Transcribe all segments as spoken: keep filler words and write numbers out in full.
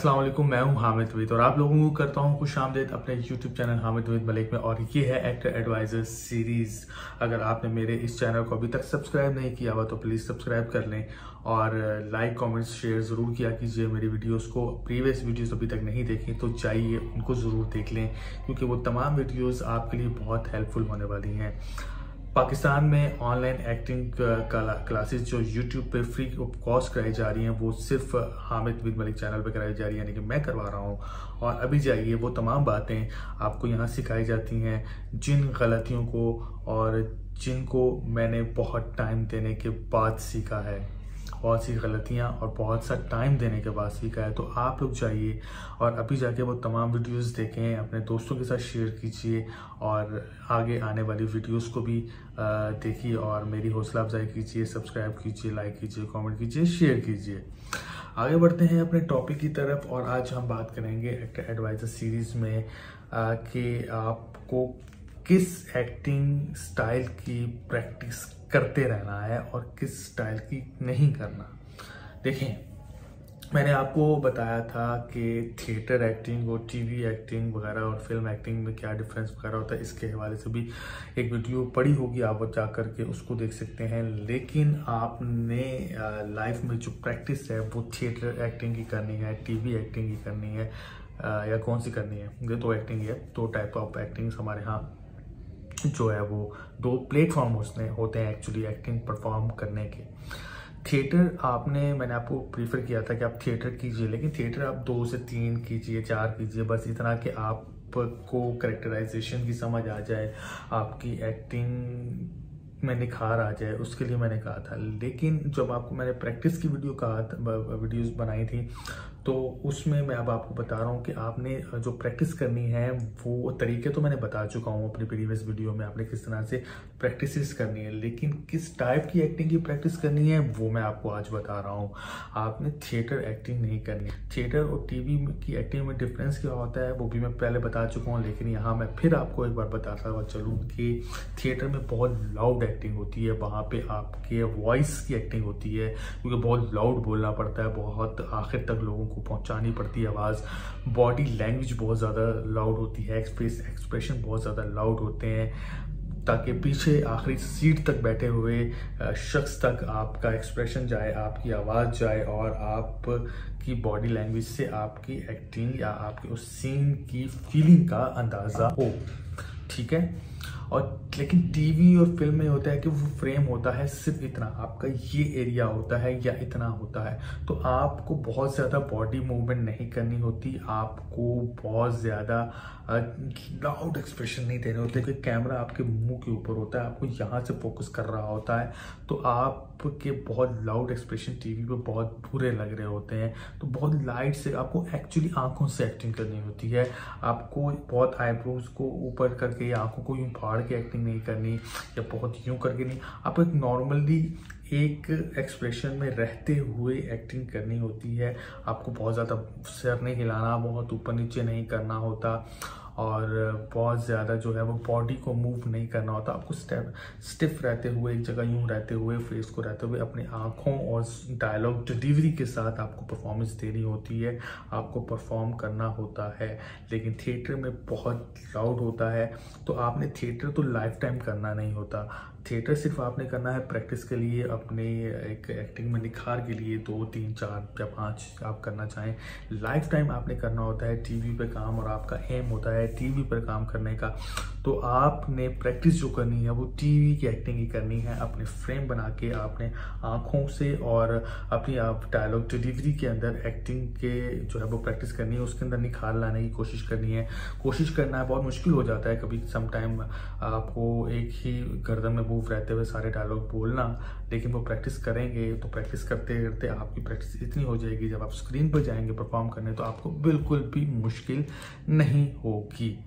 अस्सलाम वालेकुम, मैं हूं हामिद विद और आप लोगों को करता हूं खुश आमदीद अपने YouTube channel Hamid with Malik में। और ये है एक्टर एडवाइजर सीरीज़। अगर आपने मेरे इस चैनल को अभी तक सब्सक्राइब नहीं किया हुआ तो प्लीज़ सब्सक्राइब कर लें और लाइक कमेंट्स शेयर ज़रूर किया कीजिए। मेरी वीडियोस को प्रीवियस वीडियोस अभी तक नहीं देखी तो चाहिए उनको ज़रूर देख लें, क्योंकि वो तमाम वीडियोज़ आपके लिए बहुत हेल्पफुल होने वाली हैं। पाकिस्तान में ऑनलाइन एक्टिंग क्लासेस जो यूट्यूब पे फ्री ऑफ कॉस्ट कराई जा रही हैं वो सिर्फ हामिद विद मलिक चैनल पे कराई जा रही है, यानी कि मैं करवा रहा हूँ। और अभी जाइए वो तमाम बातें आपको यहाँ सिखाई जाती हैं जिन गलतियों को और जिनको मैंने बहुत टाइम देने के बाद सीखा है, बहुत सी गलतियाँ और बहुत सा टाइम देने के बाद सीखा है। तो आप लोग जाइए और अभी जाके वो तमाम वीडियोस देखें, अपने दोस्तों के साथ शेयर कीजिए और आगे आने वाली वीडियोस को भी देखिए और मेरी हौसला अफजाई कीजिए, सब्सक्राइब कीजिए, लाइक कीजिए, कमेंट कीजिए, शेयर कीजिए। आगे बढ़ते हैं अपने टॉपिक की तरफ और आज हम बात करेंगे एक्टर एडवाइजर सीरीज़ में कि आपको किस एक्टिंग स्टाइल की प्रैक्टिस करते रहना है और किस स्टाइल की नहीं करना। देखें, मैंने आपको बताया था कि थिएटर एक्टिंग और टीवी एक्टिंग वगैरह और फिल्म एक्टिंग में क्या डिफरेंस वगैरह होता है। इसके हवाले से भी एक वीडियो पड़ी होगी, आप जा कर के उसको देख सकते हैं। लेकिन आपने लाइफ में जो प्रैक्टिस है वो थिएटर एक्टिंग की करनी है, टीवी एक्टिंग की करनी है, या कौन सी करनी है। ये दो एक्टिंग है, दो टाइप ऑफ एक्टिंग हमारे यहाँ जो है वो दो प्लेटफॉर्म उसने होते हैं एक्चुअली एक्टिंग परफॉर्म करने के। थिएटर आपने मैंने आपको प्रीफर किया था कि आप थिएटर कीजिए, लेकिन थिएटर आप दो से तीन कीजिए, चार कीजिए, बस इतना कि आपको कैरेक्टराइजेशन की समझ आ जाए, आपकी एक्टिंग में निखार आ जाए, उसके लिए मैंने कहा था। लेकिन जब आपको मैंने प्रैक्टिस की वीडियो कहा वीडियोस बनाई थी तो उसमें मैं अब आपको बता रहा हूँ कि आपने जो प्रैक्टिस करनी है वो तरीके तो मैंने बता चुका हूँ अपनी प्रीवियस वीडियो में, आपने किस तरह से प्रैक्टिस करनी है। लेकिन किस टाइप की एक्टिंग की प्रैक्टिस करनी है वो मैं आपको आज बता रहा हूँ। आपने थिएटर एक्टिंग नहीं करनी। थिएटर और टीवी की एक्टिंग में डिफरेंस क्या होता है वो भी मैं पहले बता चुका हूँ, लेकिन यहाँ मैं फिर आपको एक बार बताता हुआ चलूँ कि थिएटर में बहुत लाउड एक्टिंग होती है, वहाँ पे आपके वॉइस की एक्टिंग होती है, क्योंकि बहुत लाउड बोलना पड़ता है, बहुत आखिर तक लोगों को पहुंचानी पड़ती है आवाज़। बॉडी लैंग्वेज बहुत ज़्यादा लाउड होती है, एक्सप्रेस एक्सप्रेशन बहुत ज़्यादा लाउड होते हैं, ताकि पीछे आखिरी सीट तक बैठे हुए शख्स तक आपका एक्सप्रेशन जाए, आपकी आवाज़ जाए और आपकी बॉडी लैंग्वेज से आपकी एक्टिंग या आपके उस सीन की फीलिंग का अंदाज़ा हो। ठीक है। और लेकिन टीवी और फिल्म में होता है कि वो फ्रेम होता है सिर्फ इतना, आपका ये एरिया होता है या इतना होता है, तो आपको बहुत ज़्यादा बॉडी मूवमेंट नहीं करनी होती, आपको बहुत ज़्यादा लाउड एक्सप्रेशन नहीं देने होते, क्योंकि कैमरा आपके मुंह के ऊपर होता है, आपको यहाँ से फोकस कर रहा होता है, तो आपके बहुत लाउड एक्सप्रेशन टीवी पे बहुत बुरे लग रहे होते हैं। तो बहुत लाइट से आपको एक्चुअली आंखों से एक्टिंग करनी होती है, आपको बहुत आईब्रोज को ऊपर करके या आंखों को यूँ फाड़ के एक्टिंग नहीं करनी या बहुत यूं करके नहीं, आपको एक नॉर्मली एक एक्सप्रेशन में रहते हुए एक्टिंग करनी होती है। आपको बहुत ज़्यादा सिर नहीं हिलाना, बहुत ऊपर नीचे नहीं करना होता और बहुत ज़्यादा जो है वो बॉडी को मूव नहीं करना होता। आपको स्टेप स्टिफ रहते हुए, एक जगह यूं रहते हुए, फेस को रहते हुए अपनी आँखों और डायलॉग डिलीवरी के साथ आपको परफॉर्मेंस देनी होती है, आपको परफॉर्म करना होता है। लेकिन थिएटर में बहुत लाउड होता है, तो आपने थिएटर तो लाइफ टाइम करना नहीं होता। थिएटर सिर्फ आपने करना है प्रैक्टिस के लिए, अपने एक एक्टिंग में निखार के लिए, दो तीन चार या पाँच आप करना चाहें। लाइफ टाइम आपने करना होता है टीवी पे काम, और आपका एम होता है टीवी पर काम करने का, तो आपने प्रैक्टिस जो करनी है वो टीवी की एक्टिंग ही करनी है। अपने फ्रेम बना के आपने आँखों से और अपनी आप डायलॉग डिलीवरी के अंदर एक्टिंग के जो है वो प्रैक्टिस करनी है, उसके अंदर निखार लाने की कोशिश करनी है। कोशिश करना है बहुत मुश्किल हो जाता है कभी समटाइम, आपको एक ही गर्दन में मूव रहते हुए सारे डायलॉग बोलना, लेकिन वो प्रैक्टिस करेंगे तो प्रैक्टिस करते करते आपकी प्रैक्टिस इतनी हो जाएगी, जब आप स्क्रीन पर जाएंगे परफॉर्म करने तो आपको बिल्कुल भी मुश्किल नहीं होगी।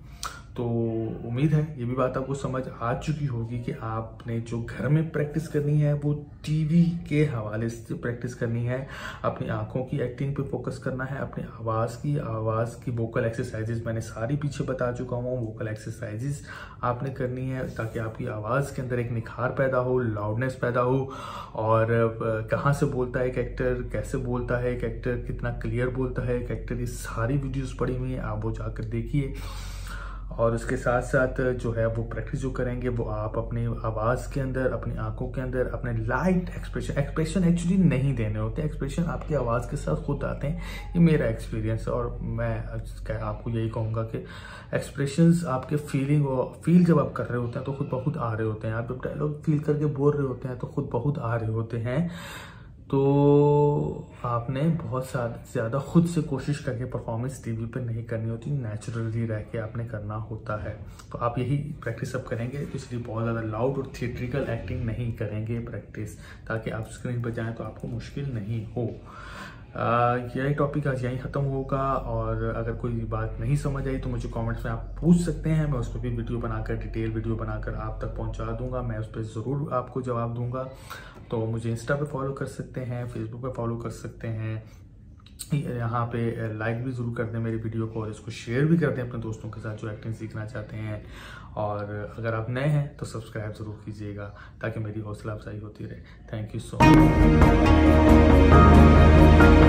तो उम्मीद है ये भी बात आपको समझ आ चुकी होगी कि आपने जो घर में प्रैक्टिस करनी है वो टीवी के हवाले से प्रैक्टिस करनी है। अपनी आंखों की एक्टिंग पे फोकस करना है, अपनी आवाज़ की आवाज़ की वोकल एक्सरसाइजेज मैंने सारी पीछे बता चुका हूँ। वोकल एक्सरसाइजेज आपने करनी है ताकि आपकी आवाज़ के अंदर एक निखार पैदा हो, लाउडनेस पैदा हो, और कहाँ से बोलता है एक एक्टर, कैसे बोलता है एक एक्टर, कितना क्लियर बोलता है एक एक्टर, ये सारी वीडियोज़ पड़ी हुई हैं, आप वो जाकर देखिए। और उसके साथ साथ जो है वो प्रैक्टिस जो करेंगे वो आप अपनी आवाज़ के अंदर, अपनी आंखों के अंदर अपने लाइट एक्सप्रेशन एक्सप्रेशन एक्चुअली नहीं देने होते, एक्सप्रेशन आपकी आवाज़ के साथ खुद आते हैं। ये मेरा एक्सपीरियंस है और मैं आपको यही कहूँगा कि एक्सप्रेशंस आपके फीलिंग और फील जब आप कर रहे होते हैं तो खुद बहुत आ रहे होते हैं। आप जब डायलॉग फील करके बोल रहे होते हैं तो खुद बहुत आ रहे होते हैं। तो आपने बहुत ज़्यादा खुद से कोशिश करके परफॉर्मेंस टीवी पर नहीं करनी होती, नेचुरली रह के आपने करना होता है। तो आप यही प्रैक्टिस अब करेंगे, तो इसलिए बहुत ज़्यादा लाउड और थिएट्रिकल एक्टिंग नहीं करेंगे प्रैक्टिस, ताकि आप स्क्रीन पर जाएं तो आपको मुश्किल नहीं हो। यही टॉपिक आज यहीं ख़त्म होगा, और अगर कोई बात नहीं समझ आई तो मुझे कमेंट्स में आप पूछ सकते हैं। मैं उस पर भी वीडियो बनाकर, डिटेल वीडियो बनाकर आप तक पहुंचा दूंगा। मैं उस पर ज़रूर आपको जवाब दूंगा। तो मुझे इंस्टा पे फॉलो कर सकते हैं, फेसबुक पे फॉलो कर सकते हैं, यहाँ पे लाइक भी ज़रूर कर दें मेरी वीडियो को, और इसको शेयर भी कर दें अपने दोस्तों के साथ जो एक्टिंग सीखना चाहते हैं। और अगर आप नए हैं तो सब्सक्राइब ज़रूर कीजिएगा ताकि मेरी हौसला अफजाई होती रहे। Thank you so much.